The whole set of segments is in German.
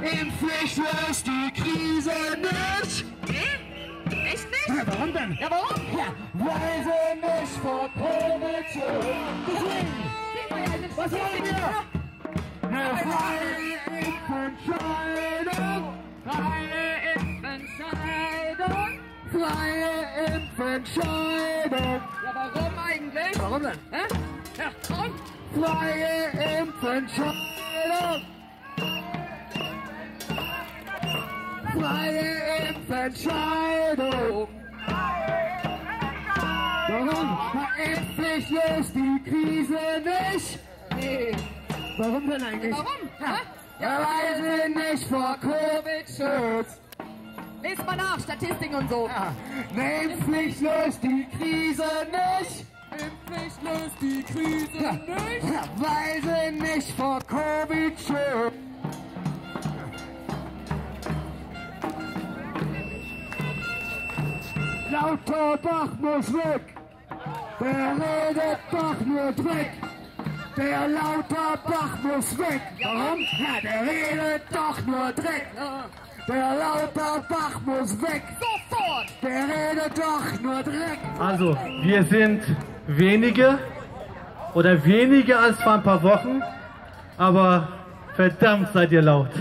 Impfpflicht löst die Krise nicht. Echt nicht? Ja, warum denn? Ja, warum? Ja, weil sie nicht vor Covid schützen. Was wollen wir? Eine freie Impfentscheidung. Freie Impfentscheidung. Freie Impfentscheidung. Ja, warum eigentlich? Warum denn? Hä? Ja, warum? Freie Impfentscheidung. Freie Impfentscheidung. Warum? Na, Impfpflicht löst die Krise nicht. Nee. Warum denn eigentlich? Warum? Ja, Ja, weil sie nicht vor Covid schützt. lest mal nach, Statistiken und so. Ja, eine Impfpflicht löst die Krise nicht. Impfpflicht löst die Krise Ja, nicht. ja, weil sie nicht vor Covid schützt. Lauterbach muss weg. Der redet doch nur Dreck. Der Lauterbach muss weg. Warum? Ja, der redet doch nur Dreck. Der Lauterbach muss weg. Sofort! Der redet doch nur Dreck. Also, wir sind wenige oder weniger als vor ein paar Wochen, aber verdammt seid ihr laut.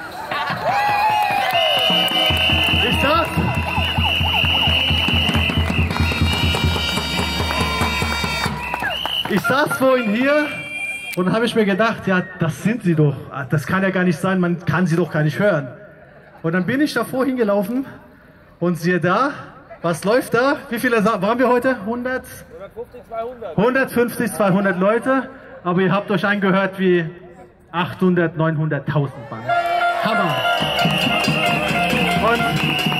Ich saß vorhin hier und habe ich mir gedacht, ja, das sind sie doch. Das kann ja gar nicht sein, man kann sie doch gar nicht hören. Und dann bin ich davor hingelaufen und siehe da, was läuft da? Wie viele waren wir heute? 150, 200. 150, 200 Leute, aber ihr habt euch angehört wie 800, 900.000 Mann. Hammer! Und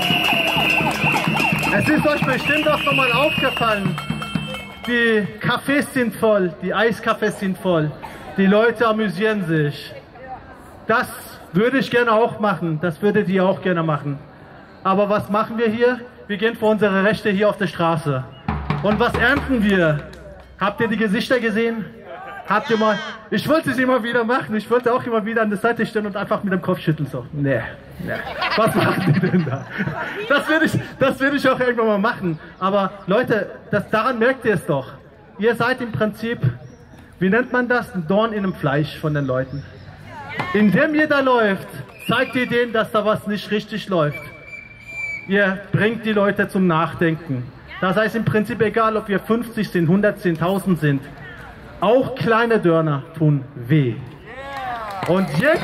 es ist euch bestimmt auch nochmal aufgefallen, die Cafés sind voll, die Eiscafés sind voll, die Leute amüsieren sich. Das würde ich gerne auch machen, das würdet ihr auch gerne machen. Aber was machen wir hier? Wir gehen für unsere Rechte hier auf der Straße. Und was ernten wir? Habt ihr die Gesichter gesehen? Habt ihr mal... Ich wollte es immer wieder machen, ich wollte auch immer wieder an der Seite stehen und einfach mit dem Kopf schütteln. So, nee. Was machen die denn da? Das würde ich auch irgendwann mal machen. Aber Leute, daran merkt ihr es doch. Ihr seid im Prinzip, wie nennt man das? Ein Dorn in dem Fleisch von den Leuten. Indem ihr da läuft, zeigt ihr denen, dass da was nicht richtig läuft. Ihr bringt die Leute zum Nachdenken. Das heißt im Prinzip egal, ob wir 50 sind, 100 sind, 1000 sind. Auch kleine Dörner tun weh. Und je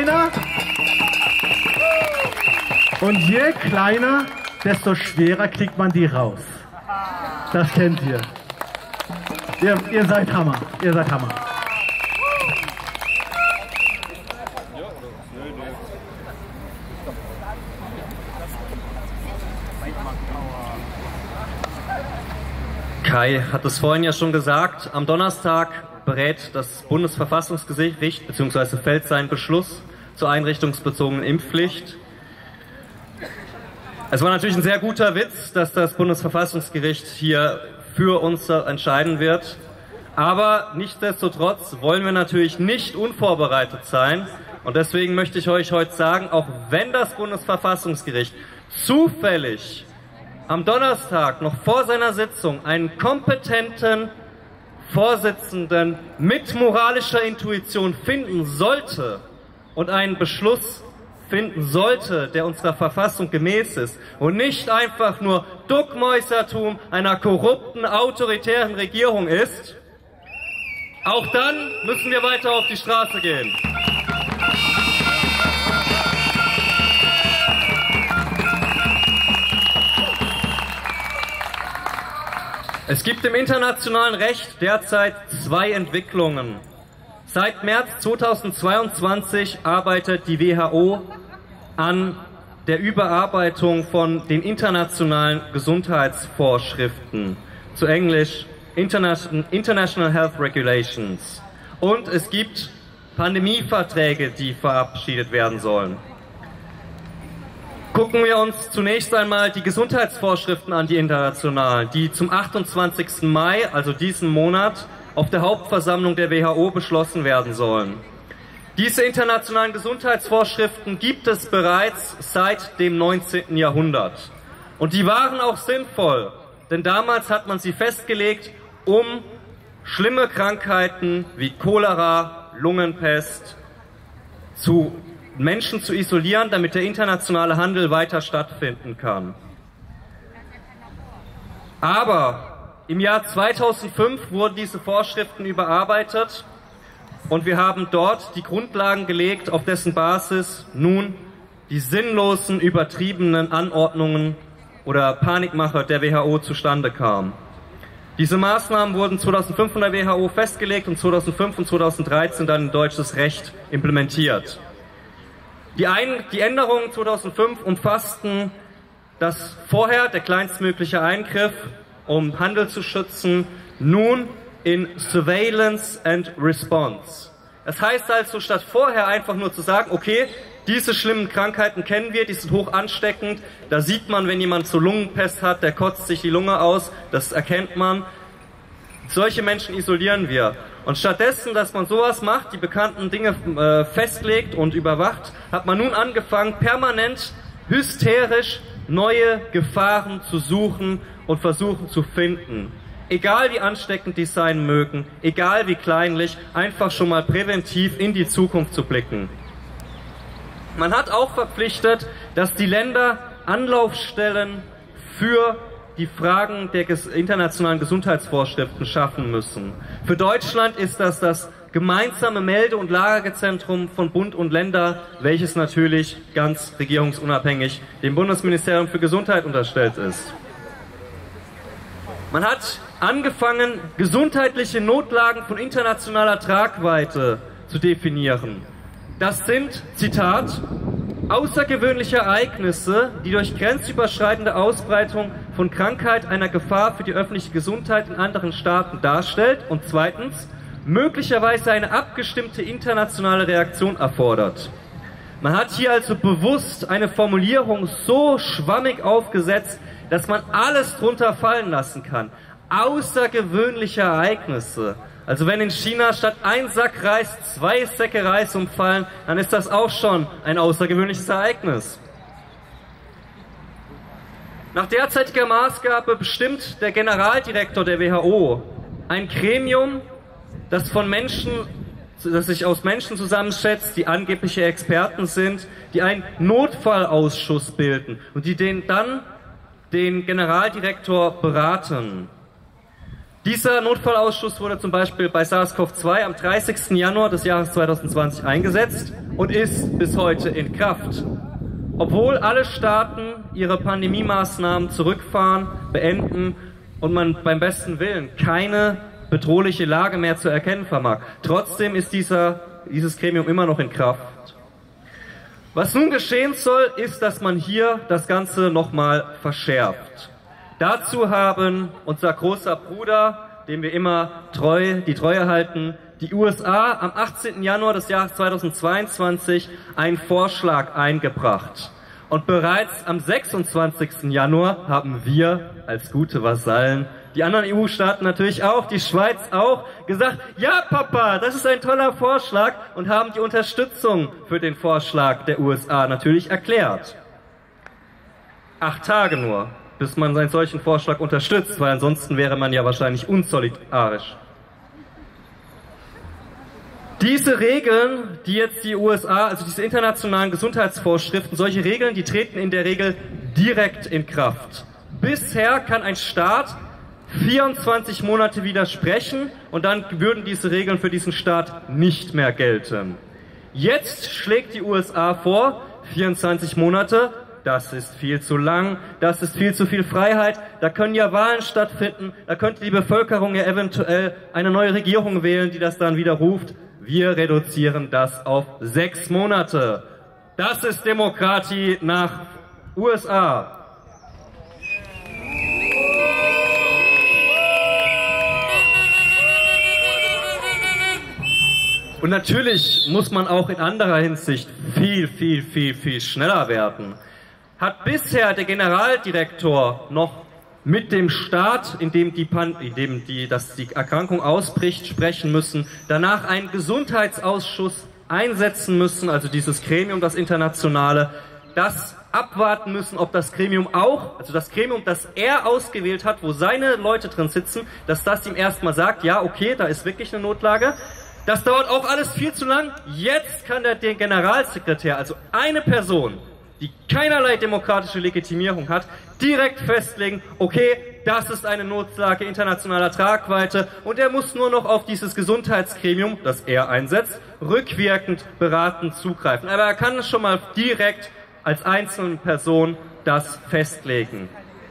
kleiner, desto schwerer kriegt man die raus. Das kennt ihr. Ihr seid Hammer. Ihr seid Hammer. Kai hat es vorhin ja schon gesagt, am Donnerstag berät das Bundesverfassungsgericht bzw. fällt sein Beschluss zur einrichtungsbezogenen Impfpflicht. Es war natürlich ein sehr guter Witz, dass das Bundesverfassungsgericht hier für uns entscheiden wird. Aber nichtsdestotrotz wollen wir natürlich nicht unvorbereitet sein. Und deswegen möchte ich euch heute sagen, auch wenn das Bundesverfassungsgericht zufällig am Donnerstag noch vor seiner Sitzung einen kompetenten Vorsitzenden mit moralischer Intuition finden sollte und einen Beschluss finden sollte, der unserer Verfassung gemäß ist und nicht einfach nur Duckmäusertum einer korrupten, autoritären Regierung ist, auch dann müssen wir weiter auf die Straße gehen. Es gibt im internationalen Recht derzeit zwei Entwicklungen. Seit März 2022 arbeitet die WHO an der Überarbeitung von den internationalen Gesundheitsvorschriften, zu Englisch International Health Regulations. Und es gibt Pandemieverträge, die verabschiedet werden sollen. Gucken wir uns zunächst einmal die Gesundheitsvorschriften an, die internationalen, die zum 28. Mai, also diesen Monat, auf der Hauptversammlung der WHO beschlossen werden sollen. Diese internationalen Gesundheitsvorschriften gibt es bereits seit dem 19. Jahrhundert. Und die waren auch sinnvoll, denn damals hat man sie festgelegt, um schlimme Krankheiten wie Cholera, Lungenpest zu Menschen zu isolieren, damit der internationale Handel weiter stattfinden kann. Aber im Jahr 2005 wurden diese Vorschriften überarbeitet und wir haben dort die Grundlagen gelegt, auf dessen Basis nun die sinnlosen, übertriebenen Anordnungen oder Panikmache der WHO zustande kamen. Diese Maßnahmen wurden 2005 von der WHO festgelegt und 2005 und 2013 dann in deutsches Recht implementiert. Die Änderungen 2005 umfassten, dass vorher der kleinstmögliche Eingriff, um Handel zu schützen, nun in Surveillance and Response. Das heißt also, statt vorher einfach nur zu sagen, okay, diese schlimmen Krankheiten kennen wir, die sind hoch ansteckend, da sieht man, wenn jemand so Lungenpest hat, der kotzt sich die Lunge aus, das erkennt man. Solche Menschen isolieren wir. Und stattdessen, dass man sowas macht, die bekannten Dinge festlegt und überwacht, hat man nun angefangen, permanent, hysterisch neue Gefahren zu suchen und versuchen zu finden. Egal wie ansteckend die sein mögen, egal wie kleinlich, einfach schon mal präventiv in die Zukunft zu blicken. Man hat auch verpflichtet, dass die Länder Anlaufstellen für die Fragen der internationalen Gesundheitsvorschriften schaffen müssen. Für Deutschland ist das gemeinsame Melde- und Lagezentrum von Bund und Länder, welches natürlich ganz regierungsunabhängig dem Bundesministerium für Gesundheit unterstellt ist. Man hat angefangen, gesundheitliche Notlagen von internationaler Tragweite zu definieren. Das sind, Zitat, außergewöhnliche Ereignisse, die durch grenzüberschreitende Ausbreitung von Krankheit einer Gefahr für die öffentliche Gesundheit in anderen Staaten darstellt und zweitens, möglicherweise eine abgestimmte internationale Reaktion erfordert. Man hat hier also bewusst eine Formulierung so schwammig aufgesetzt, dass man alles drunter fallen lassen kann. Außergewöhnliche Ereignisse. Also wenn in China statt ein Sack Reis 2 Säcke Reis umfallen, dann ist das auch schon ein außergewöhnliches Ereignis. Nach derzeitiger Maßgabe bestimmt der Generaldirektor der WHO ein Gremium, das sich aus Menschen zusammensetzt, die angebliche Experten sind, die einen Notfallausschuss bilden und die dann den Generaldirektor beraten. Dieser Notfallausschuss wurde zum Beispiel bei SARS-CoV-2 am 30. Januar des Jahres 2020 eingesetzt und ist bis heute in Kraft. Obwohl alle Staaten ihre Pandemiemaßnahmen zurückfahren, beenden und man beim besten Willen keine bedrohliche Lage mehr zu erkennen vermag. Trotzdem ist dieses Gremium immer noch in Kraft. Was nun geschehen soll, ist, dass man hier das Ganze nochmal verschärft. Dazu haben unser großer Bruder, dem wir immer die Treue halten, die USA am 18. Januar des Jahres 2022 einen Vorschlag eingebracht. Und bereits am 26. Januar haben wir als gute Vasallen, die anderen EU-Staaten natürlich auch, die Schweiz auch, gesagt, ja Papa, das ist ein toller Vorschlag und haben die Unterstützung für den Vorschlag der USA natürlich erklärt. 8 Tage nur, bis man einen solchen Vorschlag unterstützt, weil ansonsten wäre man ja wahrscheinlich unsolidarisch. Diese Regeln, die jetzt die USA, also diese internationalen Gesundheitsvorschriften, solche Regeln, die treten in der Regel direkt in Kraft. Bisher kann ein Staat 24 Monate widersprechen und dann würden diese Regeln für diesen Staat nicht mehr gelten. Jetzt schlägt die USA vor, 24 Monate, das ist viel zu lang, das ist viel zu viel Freiheit, da können ja Wahlen stattfinden, da könnte die Bevölkerung ja eventuell eine neue Regierung wählen, die das dann widerruft. Wir reduzieren das auf 6 Monate. Das ist Demokratie nach USA. Und natürlich muss man auch in anderer Hinsicht viel schneller werden. Hat bisher der Generaldirektor noch mit dem Staat, in dem die Erkrankung ausbricht, sprechen müssen, danach einen Gesundheitsausschuss einsetzen müssen, also dieses Gremium, das internationale, das abwarten müssen, ob das Gremium auch, also das Gremium, das er ausgewählt hat, wo seine Leute drin sitzen, dass das ihm erstmal sagt, ja, okay, da ist wirklich eine Notlage. Das dauert auch alles viel zu lang. Jetzt kann der Generalsekretär, also eine Person, die keinerlei demokratische Legitimierung hat, direkt festlegen, okay, das ist eine Notlage internationaler Tragweite und er muss nur noch auf dieses Gesundheitsgremium, das er einsetzt, rückwirkend beratend zugreifen. Aber er kann es schon mal direkt als einzelne Person das festlegen.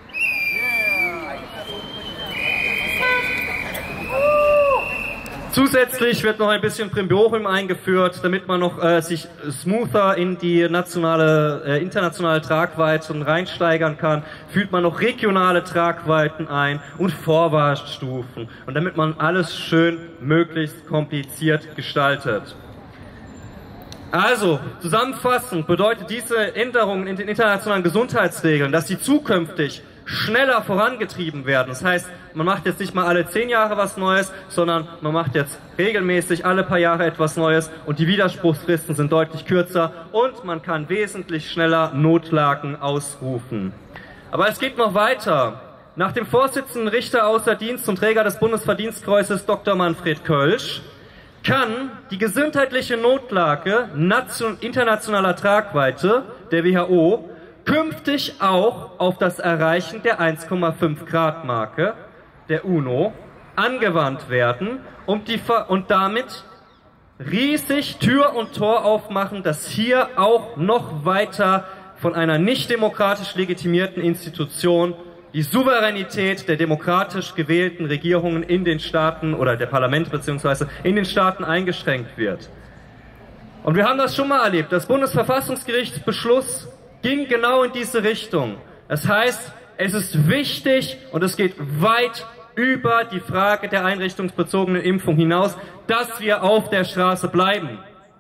Zusätzlich wird noch ein bisschen Primborium eingeführt, damit man noch sich smoother in die internationale Tragweiten reinsteigern kann, führt man noch regionale Tragweiten ein und Vorwarnstufen. Und damit man alles schön möglichst kompliziert gestaltet. Also, zusammenfassend bedeutet diese Änderungen in den internationalen Gesundheitsregeln, dass sie zukünftig schneller vorangetrieben werden. Das heißt, man macht jetzt nicht mal alle 10 Jahre was Neues, sondern man macht jetzt regelmäßig alle paar Jahre etwas Neues und die Widerspruchsfristen sind deutlich kürzer und man kann wesentlich schneller Notlagen ausrufen. Aber es geht noch weiter. Nach dem Vorsitzenden Richter außer Dienst und Träger des Bundesverdienstkreuzes Dr. Manfred Kölsch kann die gesundheitliche Notlage internationaler Tragweite der WHO künftig auch auf das Erreichen der 1,5 Grad Marke der UNO angewandt werden und damit riesig Tür und Tor aufmachen, dass hier auch noch weiter von einer nicht demokratisch legitimierten Institution die Souveränität der demokratisch gewählten Regierungen in den Staaten oder der Parlamente beziehungsweise in den Staaten eingeschränkt wird. Und wir haben das schon mal erlebt. Das Bundesverfassungsgerichtsbeschluss ging genau in diese Richtung. Das heißt, es ist wichtig und es geht weit über die Frage der einrichtungsbezogenen Impfung hinaus, dass wir auf der Straße bleiben.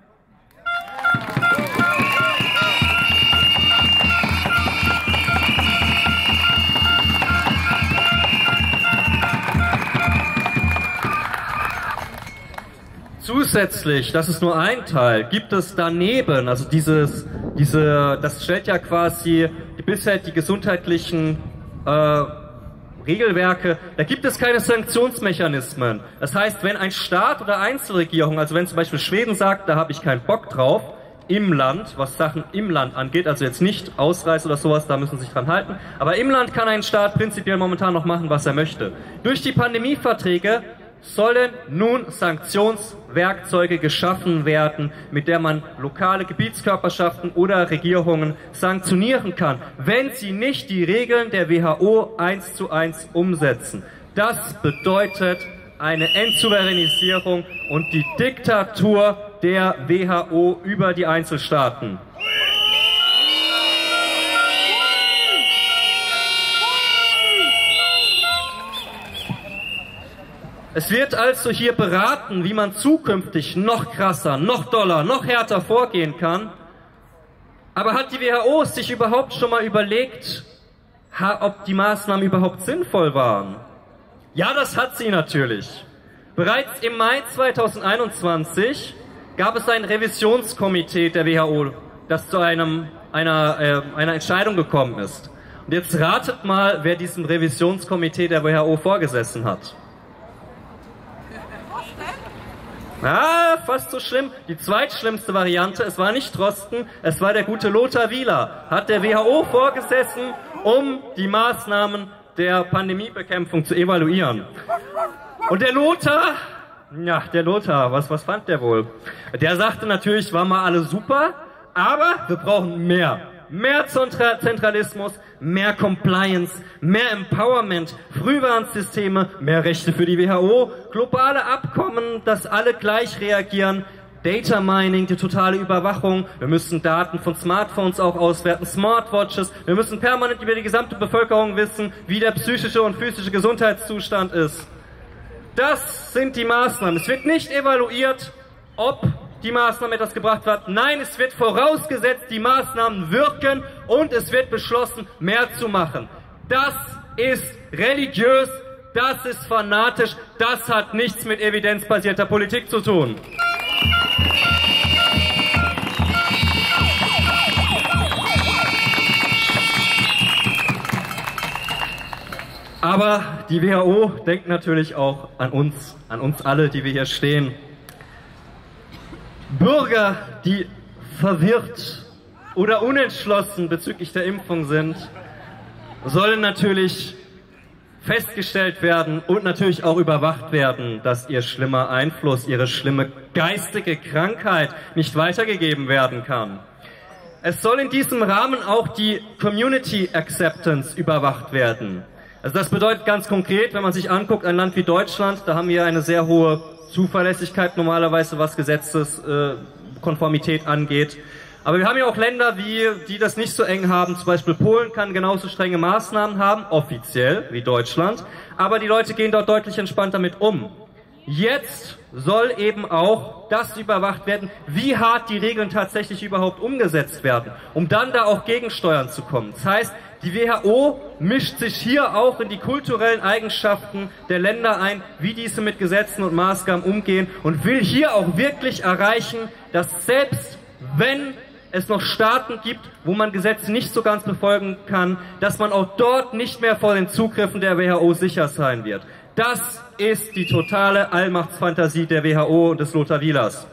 Zusätzlich, das ist nur ein Teil, gibt es daneben, also das stellt ja quasi bisher die gesundheitlichen Regelwerke, da gibt es keine Sanktionsmechanismen. Das heißt, wenn ein Staat oder Einzelregierung, also wenn zum Beispiel Schweden sagt, da habe ich keinen Bock drauf, im Land, was Sachen im Land angeht, also jetzt nicht Ausreise oder sowas, da müssen sie sich dran halten, aber im Land kann ein Staat prinzipiell momentan noch machen, was er möchte. Durch die Pandemieverträge sollen nun Sanktionswerkzeuge geschaffen werden, mit der man lokale Gebietskörperschaften oder Regierungen sanktionieren kann, wenn sie nicht die Regeln der WHO 1:1 umsetzen. Das bedeutet eine Entsouveränisierung und die Diktatur der WHO über die Einzelstaaten. Es wird also hier beraten, wie man zukünftig noch krasser, noch doller, noch härter vorgehen kann. Aber hat die WHO sich überhaupt schon mal überlegt, ob die Maßnahmen überhaupt sinnvoll waren? Ja, das hat sie natürlich. Bereits im Mai 2021 gab es ein Revisionskomitee der WHO, das zu einer Entscheidung gekommen ist. Und jetzt ratet mal, wer diesem Revisionskomitee der WHO vorgesessen hat. Ah, fast so schlimm. Die zweitschlimmste Variante, es war nicht Drosten, es war der gute Lothar Wieler, hat der WHO vorgesessen, um die Maßnahmen der Pandemiebekämpfung zu evaluieren. Und der Lothar, was fand der wohl? Der sagte natürlich, war mal alles super, aber wir brauchen mehr. Mehr Zentralismus, mehr Compliance, mehr Empowerment, Frühwarnsysteme, mehr Rechte für die WHO, globale Abkommen, dass alle gleich reagieren, Data Mining, die totale Überwachung, wir müssen Daten von Smartphones auch auswerten, Smartwatches, wir müssen permanent über die gesamte Bevölkerung wissen, wie der psychische und physische Gesundheitszustand ist. Das sind die Maßnahmen. Es wird nicht evaluiert, ob die Maßnahme etwas gebracht wird. Nein, es wird vorausgesetzt, die Maßnahmen wirken und es wird beschlossen, mehr zu machen. Das ist religiös, das ist fanatisch, das hat nichts mit evidenzbasierter Politik zu tun. Aber die WHO denkt natürlich auch an uns alle, die wir hier stehen. Bürger, die verwirrt oder unentschlossen bezüglich der Impfung sind, sollen natürlich festgestellt werden und natürlich auch überwacht werden, dass ihr schlimmer Einfluss, ihre schlimme geistige Krankheit nicht weitergegeben werden kann. Es soll in diesem Rahmen auch die Community Acceptance überwacht werden. Also das bedeutet ganz konkret, wenn man sich anguckt, ein Land wie Deutschland, da haben wir eine sehr hohe Zuverlässigkeit normalerweise, was Gesetzeskonformität angeht. Aber wir haben ja auch Länder, die das nicht so eng haben. Zum Beispiel Polen kann genauso strenge Maßnahmen haben, offiziell, wie Deutschland. Aber die Leute gehen dort deutlich entspannter mit um. Jetzt soll eben auch das überwacht werden, wie hart die Regeln tatsächlich überhaupt umgesetzt werden, um dann da auch gegensteuern zu kommen. Das heißt, die WHO mischt sich hier auch in die kulturellen Eigenschaften der Länder ein, wie diese mit Gesetzen und Maßgaben umgehen und will hier auch wirklich erreichen, dass selbst wenn es noch Staaten gibt, wo man Gesetze nicht so ganz befolgen kann, dass man auch dort nicht mehr vor den Zugriffen der WHO sicher sein wird. Das ist die totale Allmachtsfantasie der WHO und des Lothar Wielers.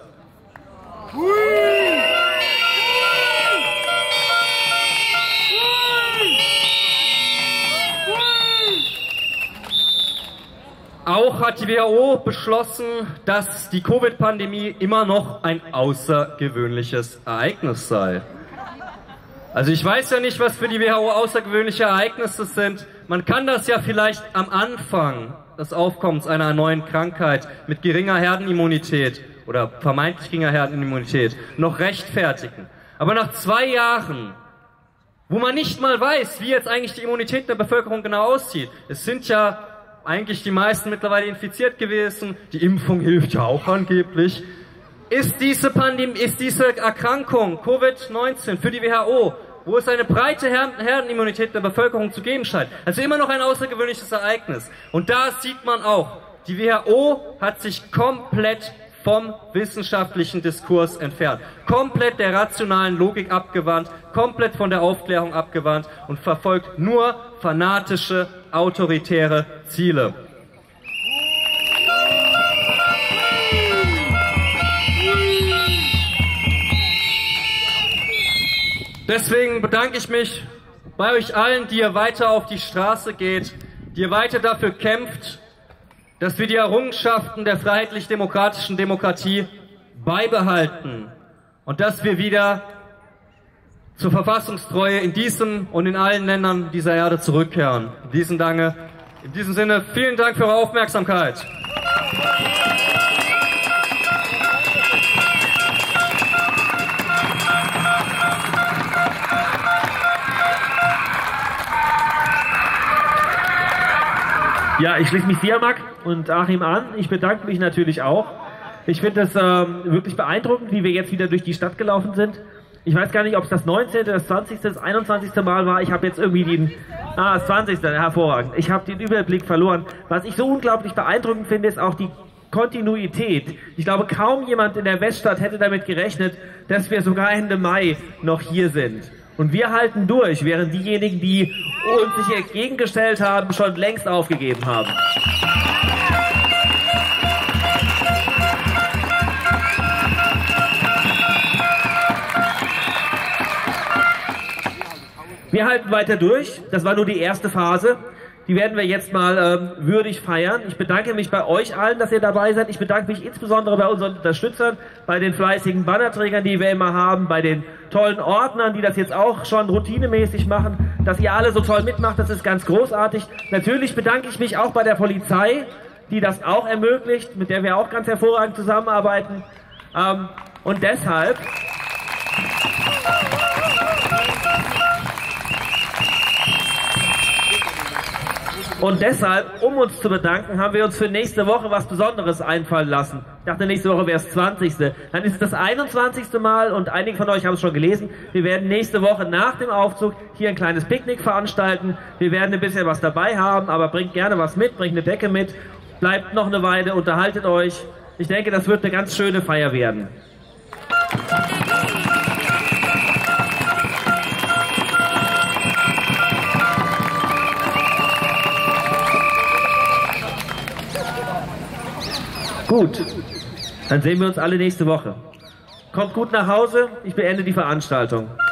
Auch hat die WHO beschlossen, dass die Covid-Pandemie immer noch ein außergewöhnliches Ereignis sei. Also ich weiß ja nicht, was für die WHO außergewöhnliche Ereignisse sind. Man kann das ja vielleicht am Anfang des Aufkommens einer neuen Krankheit mit geringer Herdenimmunität oder vermeintlich geringer Herdenimmunität noch rechtfertigen. Aber nach 2 Jahren, wo man nicht mal weiß, wie jetzt eigentlich die Immunität der Bevölkerung genau aussieht, es sind ja eigentlich die meisten mittlerweile infiziert gewesen, die Impfung hilft ja auch angeblich, ist diese Pandemie, ist diese Erkrankung Covid-19 für die WHO, wo es eine breite Herdenimmunität der Bevölkerung zu geben scheint, also immer noch ein außergewöhnliches Ereignis. Und da sieht man auch, die WHO hat sich komplett vom wissenschaftlichen Diskurs entfernt, komplett der rationalen Logik abgewandt, komplett von der Aufklärung abgewandt und verfolgt nur fanatische, autoritäre Ziele. Deswegen bedanke ich mich bei euch allen, die ihr weiter auf die Straße geht, die ihr weiter dafür kämpft, dass wir die Errungenschaften der freiheitlich-demokratischen Demokratie beibehalten und dass wir wieder zur Verfassungstreue in diesem und in allen Ländern dieser Erde zurückkehren. In diesem Sinne, vielen Dank für eure Aufmerksamkeit. Ja, ich schließe mich Siamak und Achim an. Ich bedanke mich natürlich auch. Ich finde es wirklich beeindruckend, wie wir jetzt wieder durch die Stadt gelaufen sind. Ich weiß gar nicht, ob es das 19., das 20., das 21. Mal war. Ich habe jetzt irgendwie das 20. Hervorragend. Ich habe den Überblick verloren. Was ich so unglaublich beeindruckend finde, ist auch die Kontinuität. Ich glaube, kaum jemand in der Weststadt hätte damit gerechnet, dass wir sogar Ende Mai noch hier sind. Und wir halten durch, während diejenigen, die uns sich entgegengestellt haben, schon längst aufgegeben haben. Wir halten weiter durch. Das war nur die erste Phase. Die werden wir jetzt mal würdig feiern. Ich bedanke mich bei euch allen, dass ihr dabei seid. Ich bedanke mich insbesondere bei unseren Unterstützern, bei den fleißigen Bannerträgern, die wir immer haben, bei den tollen Ordnern, die das jetzt auch schon routinemäßig machen, dass ihr alle so toll mitmacht. Das ist ganz großartig. Natürlich bedanke ich mich auch bei der Polizei, die das auch ermöglicht, mit der wir auch ganz hervorragend zusammenarbeiten. Und deshalb... um uns zu bedanken, haben wir uns für nächste Woche was Besonderes einfallen lassen. Ich dachte, nächste Woche wäre es 20. Dann ist es das 21. Mal und einige von euch haben es schon gelesen. Wir werden nächste Woche nach dem Aufzug hier ein kleines Picknick veranstalten. Wir werden ein bisschen was dabei haben, aber bringt gerne was mit, bringt eine Decke mit. Bleibt noch eine Weile, unterhaltet euch. Ich denke, das wird eine ganz schöne Feier werden. Gut, dann sehen wir uns alle nächste Woche. Kommt gut nach Hause, ich beende die Veranstaltung.